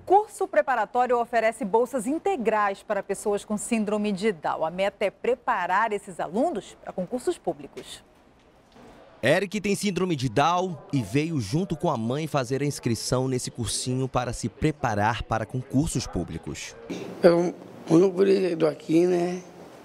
curso preparatório oferece bolsas integrais para pessoas com síndrome de Down. A meta é preparar esses alunos para concursos públicos. Eric tem síndrome de Down e veio junto com a mãe fazer a inscrição nesse cursinho para se preparar para concursos públicos. Eu estou aqui, né?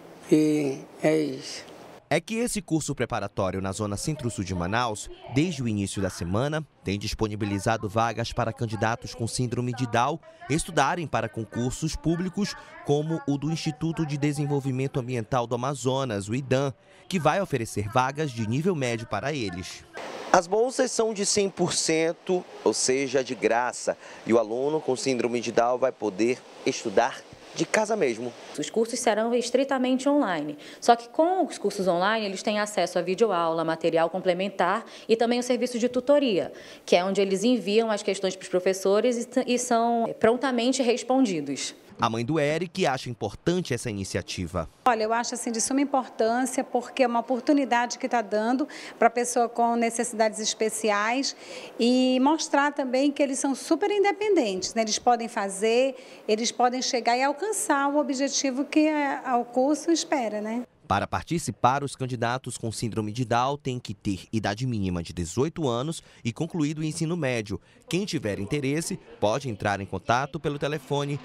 E é isso. É que esse curso preparatório na zona centro-sul de Manaus, desde o início da semana, tem disponibilizado vagas para candidatos com síndrome de Down estudarem para concursos públicos como o do Instituto de Desenvolvimento Ambiental do Amazonas, o IDAM, que vai oferecer vagas de nível médio para eles. As bolsas são de 100%, ou seja, de graça, e o aluno com síndrome de Down vai poder estudar de casa mesmo. Os cursos serão estritamente online, só que com os cursos online eles têm acesso a videoaula, material complementar e também o serviço de tutoria, que é onde eles enviam as questões para os professores e são prontamente respondidos. A mãe do Eric acha importante essa iniciativa. Olha, eu acho assim de suma importância porque é uma oportunidade que está dando para a pessoa com necessidades especiais e mostrar também que eles são super independentes, né? Eles podem fazer, eles podem chegar e alcançar o objetivo que o curso espera, né? Para participar, os candidatos com síndrome de Down têm que ter idade mínima de 18 anos e concluído o ensino médio. Quem tiver interesse pode entrar em contato pelo telefone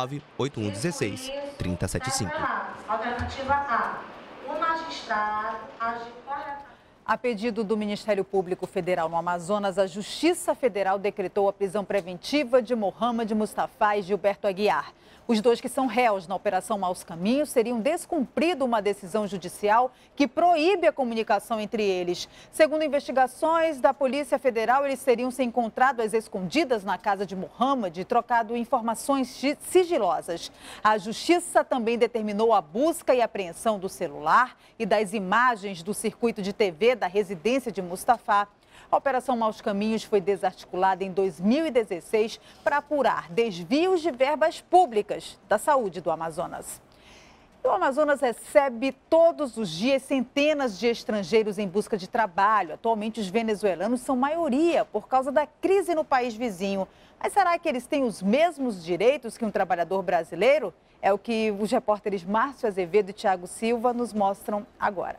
98116 3075. Alternativa A. O magistrado age corretamente. A pedido do Ministério Público Federal no Amazonas, a Justiça Federal decretou a prisão preventiva de Mohamed Mustafa e Gilberto Aguiar. Os dois que são réus na Operação Maus Caminhos teriam descumprido uma decisão judicial que proíbe a comunicação entre eles. Segundo investigações da Polícia Federal, eles teriam se encontrado às escondidas na casa de Mohamed e trocado informações sigilosas. A Justiça também determinou a busca e apreensão do celular e das imagens do circuito de TV da residência de Mustafa. A Operação Maus Caminhos foi desarticulada em 2016 para apurar desvios de verbas públicas da saúde do Amazonas. O Amazonas recebe todos os dias centenas de estrangeiros em busca de trabalho. Atualmente, os venezuelanos são maioria por causa da crise no país vizinho. Mas será que eles têm os mesmos direitos que um trabalhador brasileiro? É o que os repórteres Márcio Azevedo e Thiago Silva nos mostram agora.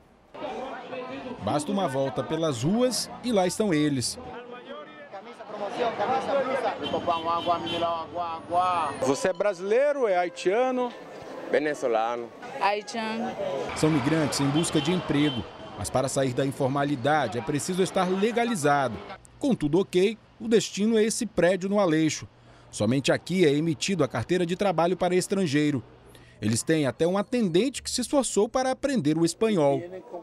Basta uma volta pelas ruas e lá estão eles. Você é brasileiro, é haitiano? Venezuelano. Haitiano. São migrantes em busca de emprego, mas para sair da informalidade é preciso estar legalizado. Com tudo ok, o destino é esse prédio no Aleixo. Somente aqui é emitido a carteira de trabalho para estrangeiro. Eles têm até um atendente que se esforçou para aprender o espanhol.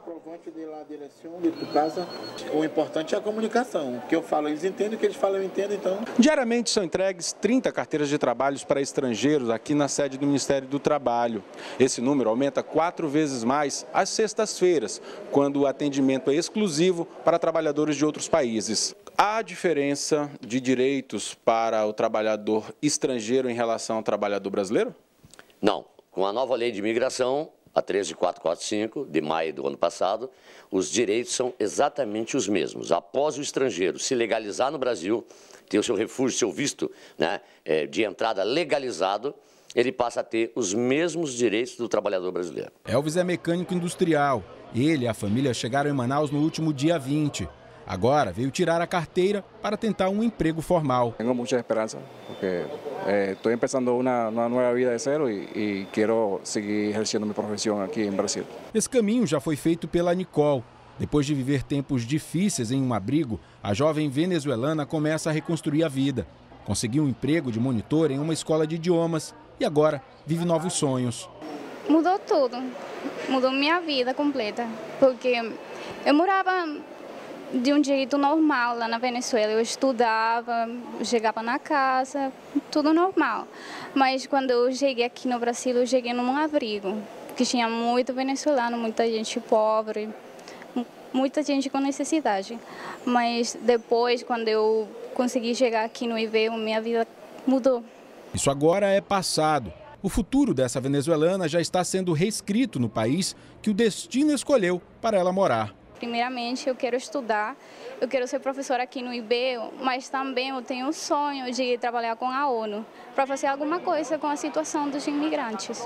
O importante é a comunicação. O que eu falo, eles entendem, o que eles falam, eu entendo, então. Diariamente são entregues 30 carteiras de trabalhos para estrangeiros aqui na sede do Ministério do Trabalho. Esse número aumenta 4 vezes mais às sextas-feiras, quando o atendimento é exclusivo para trabalhadores de outros países. Há diferença de direitos para o trabalhador estrangeiro em relação ao trabalhador brasileiro? Não. Com a nova lei de imigração, a 13445, de maio do ano passado, os direitos são exatamente os mesmos. Após o estrangeiro se legalizar no Brasil, ter o seu refúgio, seu visto, né, de entrada legalizado, ele passa a ter os mesmos direitos do trabalhador brasileiro. Elvis é mecânico industrial. Ele e a família chegaram em Manaus no último dia 20. Agora veio tirar a carteira para tentar um emprego formal. Tenho muita esperança, porque estou começando uma nova vida de zero e quero seguir exercendo minha profissão aqui em Brasil. Esse caminho já foi feito pela Nicole. Depois de viver tempos difíceis em um abrigo, a jovem venezuelana começa a reconstruir a vida. Conseguiu um emprego de monitor em uma escola de idiomas e agora vive novos sonhos. Mudou tudo, mudou minha vida completa, porque eu morava de um jeito normal lá na Venezuela. Eu estudava, chegava na casa, tudo normal. Mas quando eu cheguei aqui no Brasil, eu cheguei num abrigo, que tinha muito venezuelano, muita gente pobre, muita gente com necessidade. Mas depois, quando eu consegui chegar aqui no IV, minha vida mudou. Isso agora é passado. O futuro dessa venezuelana já está sendo reescrito no país que o destino escolheu para ela morar. Primeiramente, eu quero estudar, eu quero ser professora aqui no IB, mas também eu tenho o sonho de trabalhar com a ONU, para fazer alguma coisa com a situação dos imigrantes.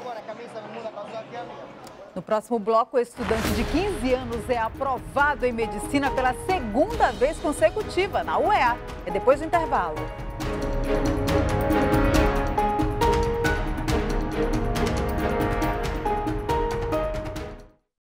No próximo bloco, o estudante de 15 anos é aprovado em medicina pela segunda vez consecutiva na UEA. É depois do intervalo.